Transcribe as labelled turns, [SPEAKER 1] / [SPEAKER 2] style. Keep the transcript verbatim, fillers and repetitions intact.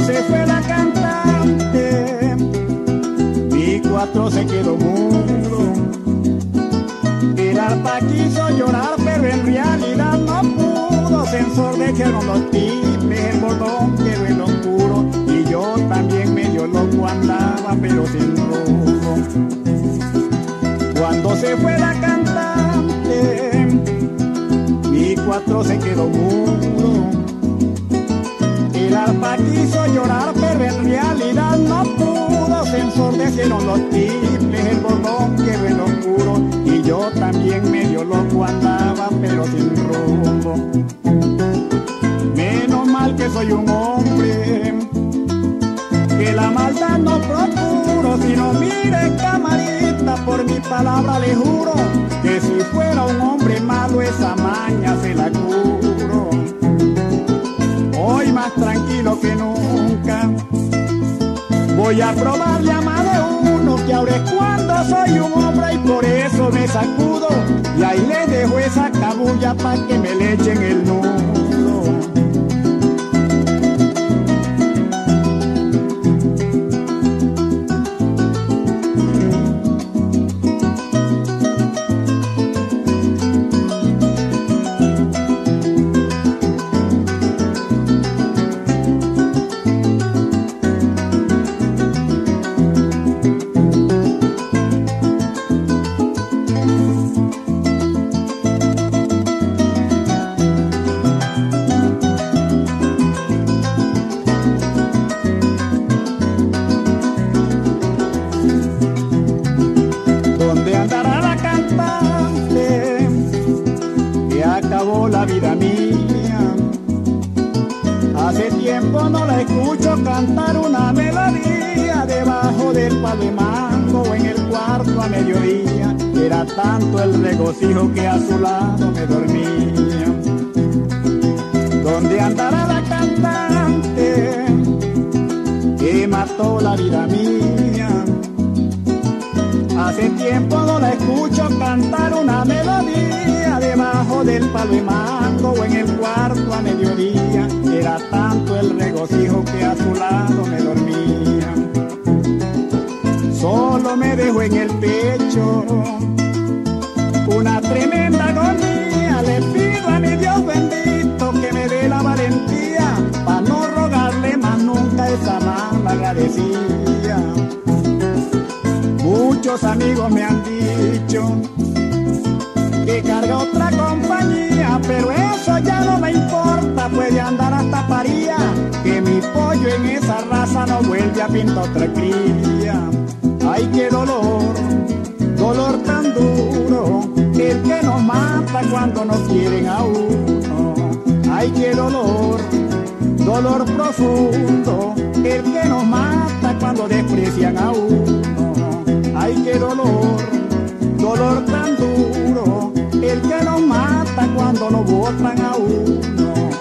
[SPEAKER 1] se fue la cantante, mi cuatro se quedó mudo. El arpa quiso llorar, pero en realidad no pudo. Se ensordejaron los tiples, el bordón quedó en lo oscuro. Y yo también medio loco andaba, pero sin rumbo. Cuando se fue la cantante, mi cuatro se quedó mudo. El arpa quiso llorar, pero en realidad no pudo. Se ensordecieron los tiples, el bordón quedó en lo oscuro. Y yo también medio loco andaba, pero sin rumbo. Menos mal que soy un hombre, que la maldad no procuro. Si no, mire, camarita, por mi palabra le juro, que si fuera un hombre malo esa maña se la curo. Hoy más tranquilo que nunca voy a probarle a más de uno, que ahora es cuando soy un hombre y por eso me sacudo. Y ahí le dejo esa cabulla pa' que me le echen el nudo. La vida mía, hace tiempo no la escucho cantar una melodía debajo del palo de mango o en el cuarto a mediodía. Era tanto el regocijo que a su lado me dormía. ¿Dónde andará la cantante que mató la vida mía? Hace tiempo no la escucho cantar una melodía debajo del palo de mango o en el cuarto a mediodía. Era tanto el regocijo que a su lado me dormía. Solo me dejó en el pecho una tremenda agonía. Le pido a mi Dios bendito que me dé la valentía para no rogarle más nunca esa mala agradecida. Muchos amigos me han dicho que carga otra compañía, pero eso ya no me importa, puede andar hasta Paría, que mi pollo en esa raza no vuelve a pintar otra cría. Ay, qué dolor, dolor tan duro, el que nos mata cuando nos quieren a uno. Ay, qué dolor, dolor profundo, el que nos mata cuando desprecian a uno. Ay, qué dolor, dolor tan duro, el que nos mata cuando nos botan a uno.